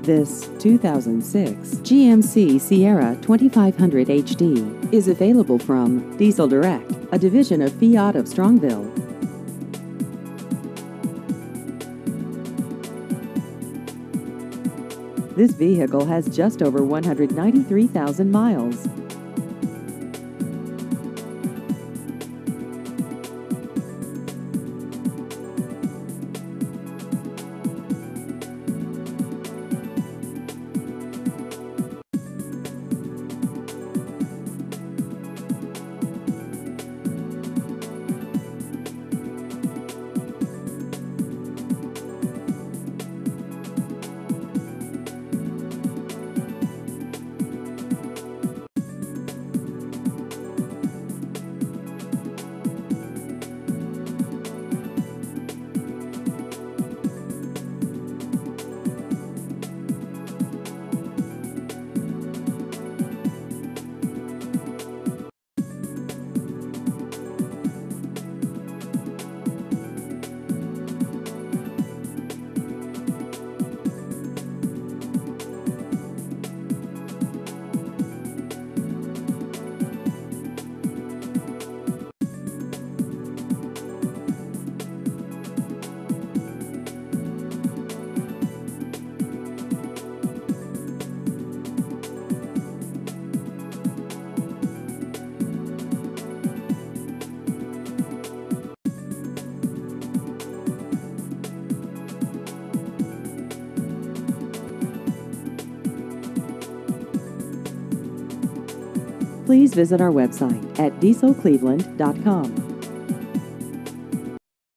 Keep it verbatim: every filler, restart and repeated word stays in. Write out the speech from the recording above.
This two thousand six G M C Sierra twenty-five hundred H D is available from Diesel Direct, a division of Fiat of Strongville. This vehicle has just over one hundred ninety-three thousand miles. Please visit our website at diesel cleveland dot com.